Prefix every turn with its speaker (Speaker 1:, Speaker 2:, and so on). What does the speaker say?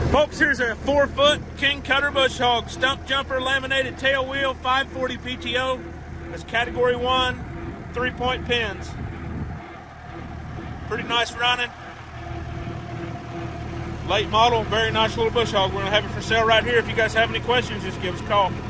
Speaker 1: Folks, here's a 4-foot King Cutter bush hog, stump jumper, laminated tail wheel, 540 PTO. That's category 1, 3-point pins. Pretty nice running. Late model, very nice little bush hog. We're gonna have it for sale right here. If you guys have any questions, just give us a call.